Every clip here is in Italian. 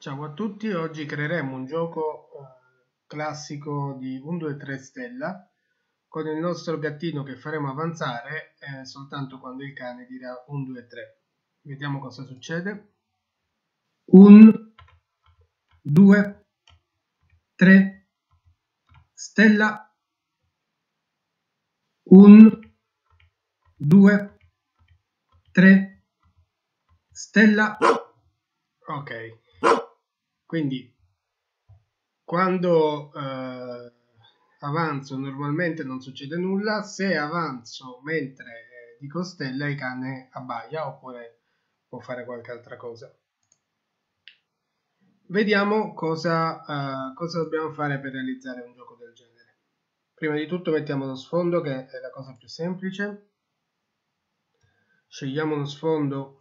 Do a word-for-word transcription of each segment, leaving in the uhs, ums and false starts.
Ciao a tutti, oggi creeremo un gioco eh, classico di uno, due, tre stella con il nostro gattino che faremo avanzare eh, soltanto quando il cane dirà uno, due, tre. Vediamo cosa succede. uno, due, tre, stella. uno, due, tre, stella. Ok, quindi quando eh, avanzo normalmente non succede nulla, se avanzo mentre eh, dico stella il cane abbaia oppure può fare qualche altra cosa. Vediamo cosa, uh, cosa dobbiamo fare per realizzare un gioco del genere. Prima di tutto mettiamo lo sfondo, che è la cosa più semplice. Scegliamo uno sfondo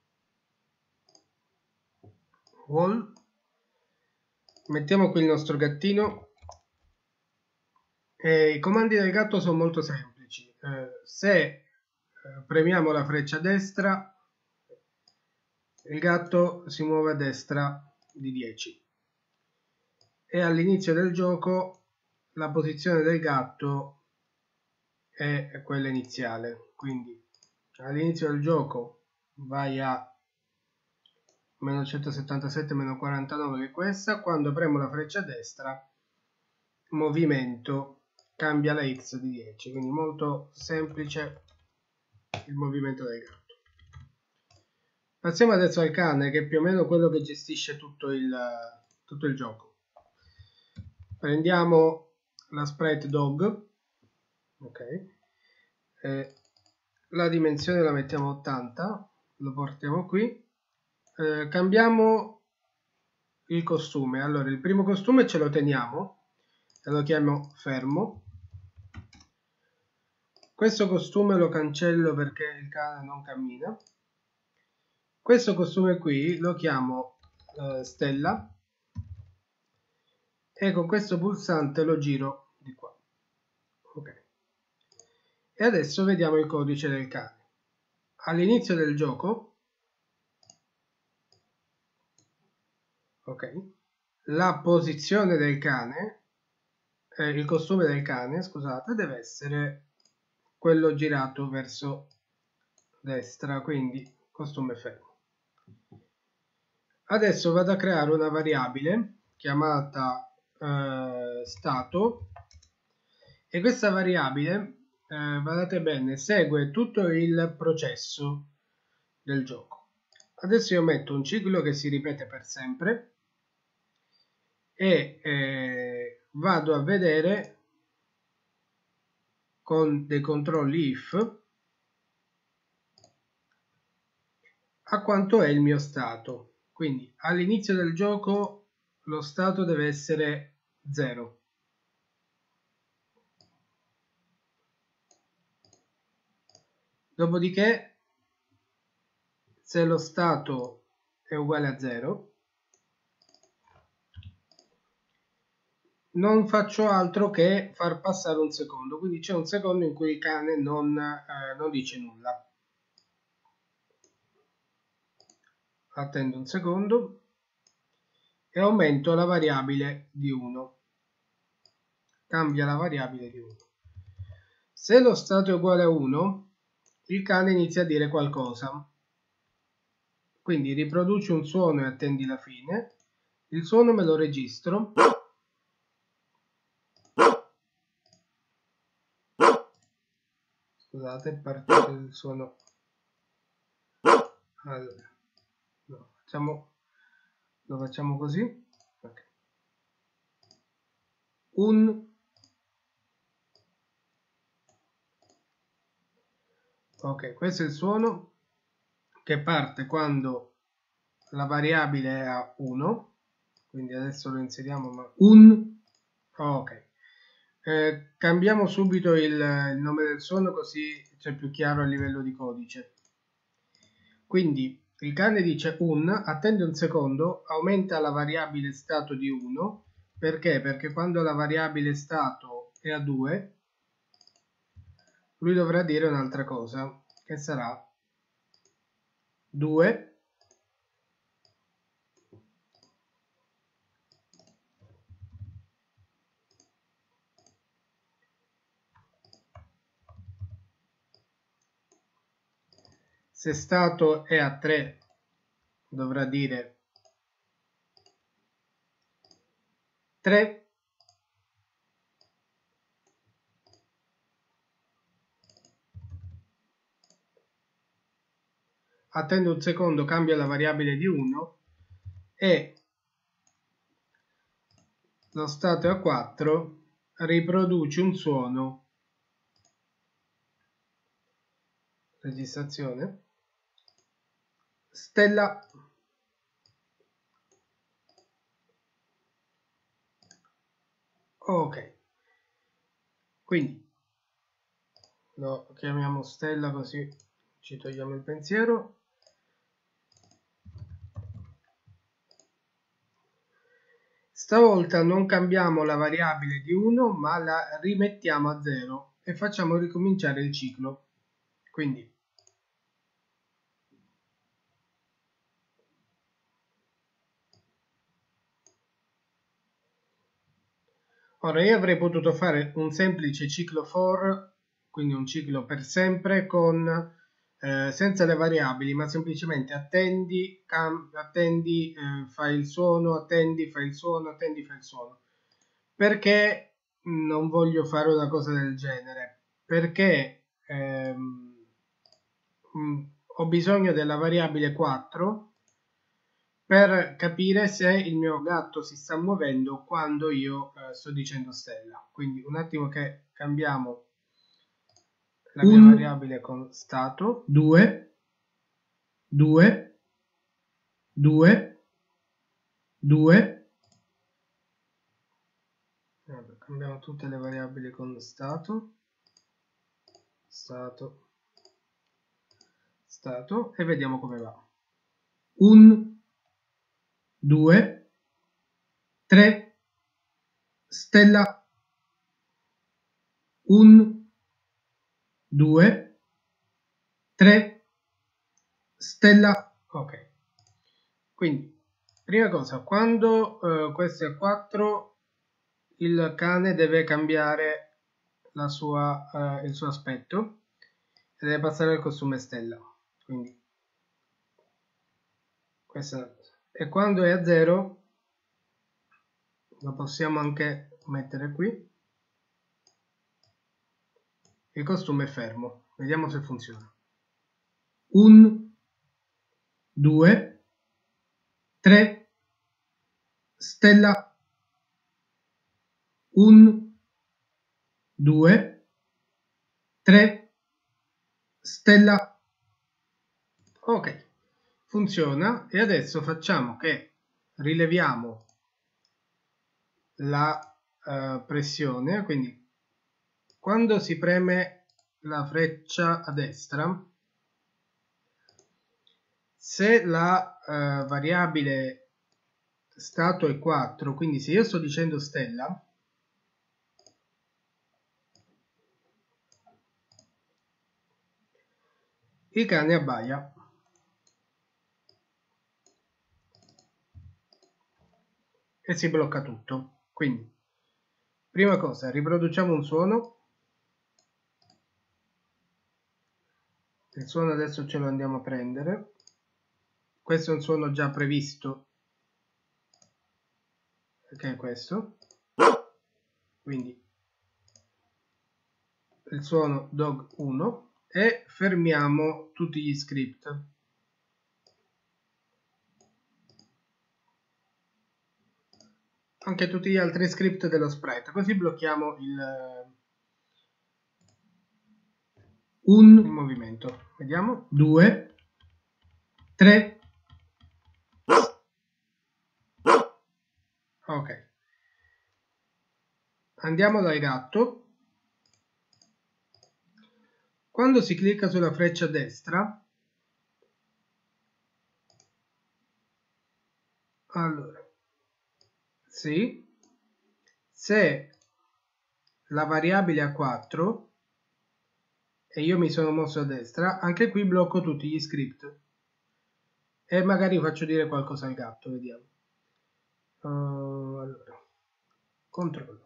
wall, mettiamo qui il nostro gattino. E i comandi del gatto sono molto semplici. Eh, se eh, premiamo la freccia destra, il gatto si muove a destra di dieci. E all'inizio del gioco la posizione del gatto è quella iniziale. Quindi all'inizio del gioco vai a meno centosettantasette, meno quarantanove, che è questa. Quando premo la freccia destra, movimento, cambia la X di dieci, quindi molto semplice il movimento del gatto. Passiamo adesso al cane, che è più o meno quello che gestisce tutto il, tutto il gioco. Prendiamo la sprite dog, ok, eh, la dimensione la mettiamo a ottanta, lo portiamo qui, eh, cambiamo il costume. Allora, il primo costume ce lo teniamo e lo chiamo fermo. Questo costume lo cancello perché il cane non cammina. Questo costume qui lo chiamo eh, stella e con questo pulsante lo giro di qua. Ok. E adesso vediamo il codice del cane. All'inizio del gioco, ok, la posizione del cane, eh, il costume del cane, scusate, deve essere quello girato verso destra, quindi costume fermo. Adesso vado a creare una variabile chiamata eh, stato, e questa variabile, eh, guardate bene, segue tutto il processo del gioco. Adesso io metto un ciclo che si ripete per sempre e eh, vado a vedere con dei controlli if a quanto è il mio stato. Quindi all'inizio del gioco lo stato deve essere zero. Dopodiché, se lo stato è uguale a zero, non faccio altro che far passare un secondo. Quindi c'è un secondo in cui il cane non, eh, non dice nulla. Attendo un secondo e aumento la variabile di uno. Cambia la variabile di uno. Se lo stato è uguale a uno, il cane inizia a dire qualcosa. Quindi riproduci un suono e attendi la fine. Il suono me lo registro. Scusate, è partito il suono. Allora, no, facciamo, lo facciamo così. Okay. Un ok, questo è il suono che parte quando la variabile è a uno, quindi adesso lo inseriamo, ma un, ok, eh, cambiamo subito il, il nome del suono così c'è più chiaro a livello di codice. Quindi il cane dice un, attende un secondo, aumenta la variabile stato di uno, perché? Perché quando la variabile stato è a due, lui dovrà dire un'altra cosa, che sarà due se stato è a tre dovrà dire tre. Attendo un secondo, cambia la variabile di uno e lo stato è a quattro, riproduce un suono, registrazione, stella. Ok, quindi lo chiamiamo stella così ci togliamo il pensiero. Stavolta non cambiamo la variabile di uno ma la rimettiamo a zero e facciamo ricominciare il ciclo. Quindi ora io avrei potuto fare un semplice ciclo for, quindi un ciclo per sempre con eh, senza le variabili, ma semplicemente attendi, attendi eh, fai il suono, attendi, fai il suono, attendi, fai il suono. Perché non voglio fare una cosa del genere? Perché ehm, mh, ho bisogno della variabile quattro per capire se il mio gatto si sta muovendo quando io eh, sto dicendo stella. Quindi un attimo che cambiamo la mia un, variabile con stato, due, due, due, due, allora, cambiamo tutte le variabili con stato, stato, stato e vediamo come va. un, due, tre, stella, un, due, tre, stella. Ok, quindi prima cosa, quando eh, questo è quattro, il cane deve cambiare la sua, eh, il suo aspetto e deve passare al costume stella. Quindi questa è una cosa. E quando è a zero lo possiamo anche mettere qui. Il costume è fermo. Vediamo se funziona. un, due, tre, stella, un, due, tre, stella. Ok, funziona. E adesso facciamo che rileviamo la uh, pressione, quindi quando si preme la freccia a destra, se la uh, variabile stato è quattro, quindi se io sto dicendo stella, il cane abbaia. E si blocca tutto. Quindi, prima cosa, riproduciamo un suono. Il suono adesso ce lo andiamo a prendere. Questo è un suono già previsto, che è questo. Quindi il suono dog uno e fermiamo tutti gli script. Anche tutti gli altri script dello sprite, così blocchiamo il un in movimento. Vediamo. due, tre. Ok. Andiamo dal gatto. Quando si clicca sulla freccia a destra, allora, sì, se la variabile è a quattro e io mi sono mosso a destra, anche qui blocco tutti gli script e magari faccio dire qualcosa al gatto, vediamo. Uh, allora, controllo.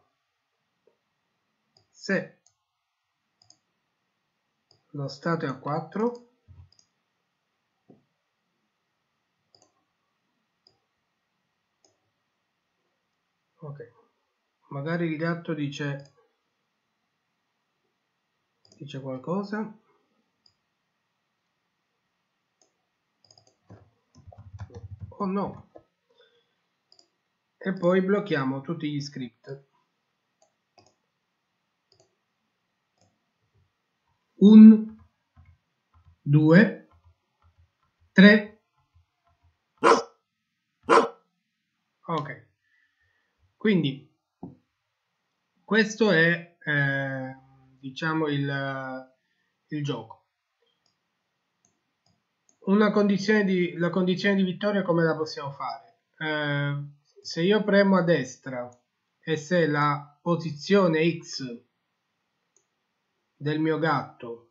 Se lo stato è a quattro, Ok, magari il gatto dice dice qualcosa. Oh no. E poi blocchiamo tutti gli script. Un, due, tre. Ok. Quindi questo è eh, diciamo il, il gioco. Una condizione di, la condizione di vittoria come la possiamo fare? Eh, se io premo a destra e se la posizione X del mio gatto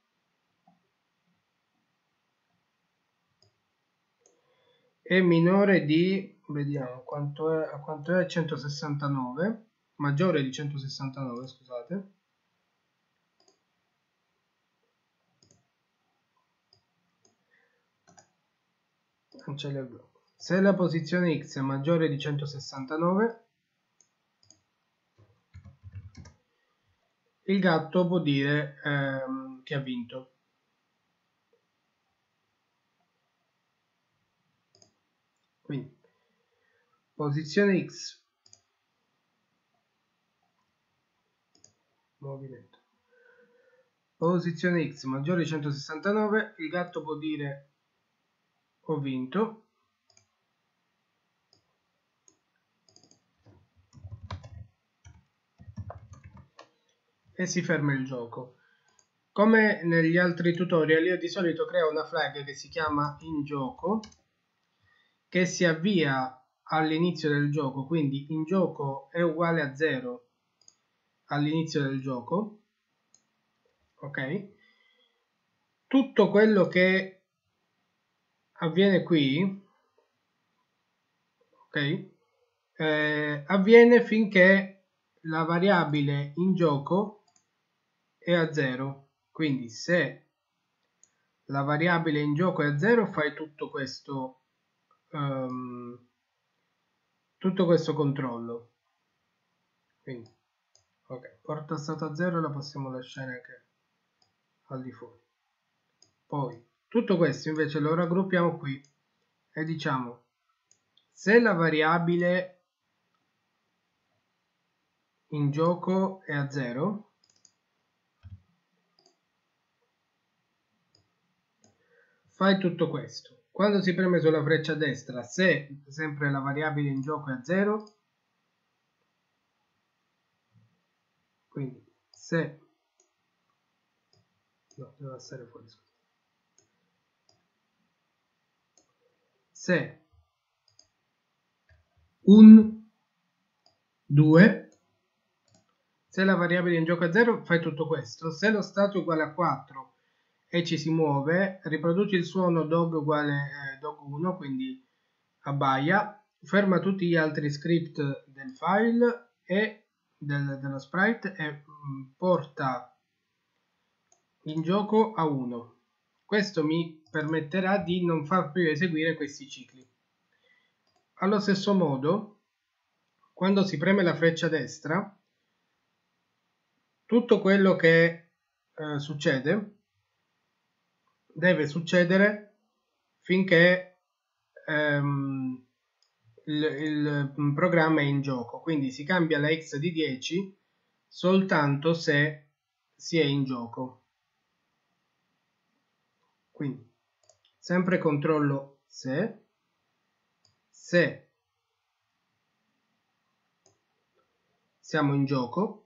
è minore di, vediamo quanto è, quanto è centosessantanove, maggiore di centosessantanove, scusate. Cancello il blocco. Se la posizione X è maggiore di centosessantanove, il gatto può dire ehm, che ha vinto. Quindi posizione X, movimento, posizione X maggiore di centosessantanove, il gatto può dire ho vinto. E si ferma il gioco. Come negli altri tutorial, io di solito creo una flag che si chiama in gioco, che si avvia all'inizio del gioco, quindi in gioco è uguale a zero all'inizio del gioco. Ok? Tutto quello che avviene qui, ok? Eh, avviene finché la variabile in gioco è a zero. Quindi se la variabile in gioco è a zero, fai tutto questo um, tutto questo controllo. Quindi ok, porta stato a zero la possiamo lasciare anche al di fuori. Poi tutto questo invece lo raggruppiamo qui e diciamo se la variabile in gioco è a zero, fai tutto questo. Quando si preme sulla freccia destra, se sempre la variabile in gioco è a zero, quindi se no, deve essere fuori. Se un, due, se la variabile in gioco è zero, fai tutto questo. Se lo stato è uguale a quattro e ci si muove, riproduci il suono dog uguale eh, dog uno, quindi abbaia, ferma tutti gli altri script del file e del, dello sprite e mh, porta in gioco a uno. Questo mi permetterà di non far più eseguire questi cicli. Allo stesso modo, quando si preme la freccia destra, tutto quello che eh, succede deve succedere finché ehm, il, il programma è in gioco, quindi si cambia la X di dieci soltanto se si è in gioco. Quindi sempre controllo se se siamo in gioco,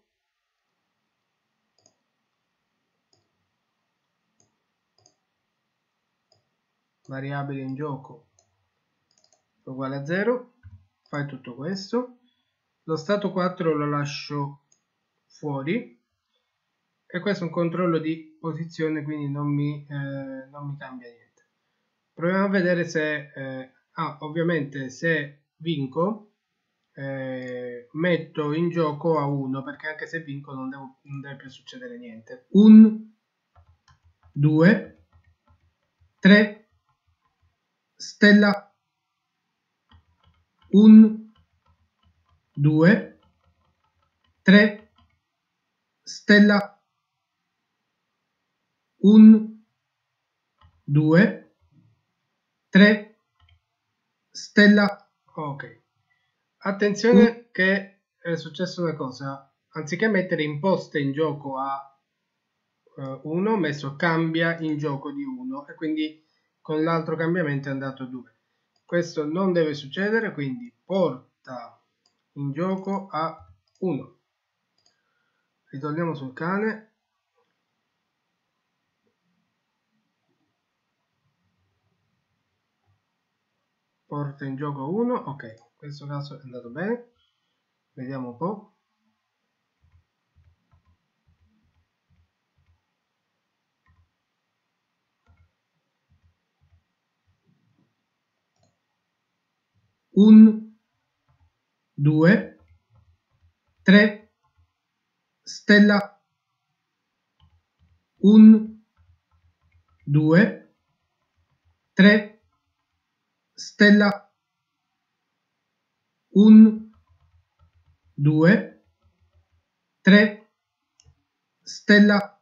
variabile in gioco uguale a zero, fai tutto questo, lo stato quattro lo lascio fuori e questo è un controllo di posizione, quindi non mi, eh, non mi cambia niente. Proviamo a vedere se eh, ah, ovviamente se vinco eh, metto in gioco a uno, perché anche se vinco non, devo, non deve più succedere niente. Un, due, tre, stella, un, due, tre, stella, uno, due, tre, stella, ok. Attenzione che è successa una cosa, anziché mettere imposte in gioco a uno, ho messo cambia in gioco di uno e quindi con l'altro cambiamento è andato due. Questo non deve succedere, quindi porta in gioco a uno. Ritorniamo sul cane. Porta in gioco uno, ok, in questo caso è andato bene. Vediamo un po'. uno, due, tre, stella, uno, due, tre, stella, uno, due, tre, stella,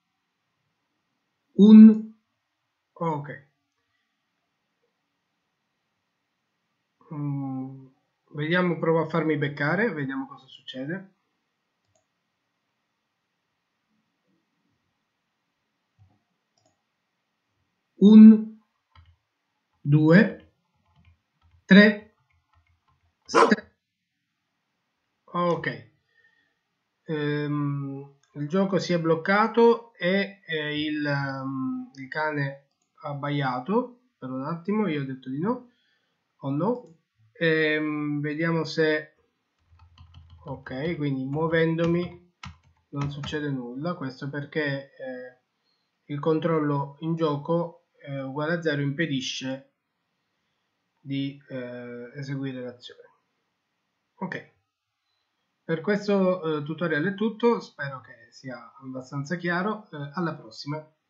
uno, ok. Mm, vediamo, provo a farmi beccare, vediamo cosa succede. uno, due, tre, stella. Ok. Ehm, il gioco si è bloccato e eh, il, um, il cane ha abbaiato per un attimo, io ho detto di no o no. Ehm, vediamo se ok, quindi muovendomi non succede nulla, questo perché eh, il controllo in gioco eh, uguale a zero impedisce di eh, eseguire l'azione. Ok. Per questo eh, tutorial è tutto, spero che sia abbastanza chiaro, eh, alla prossima.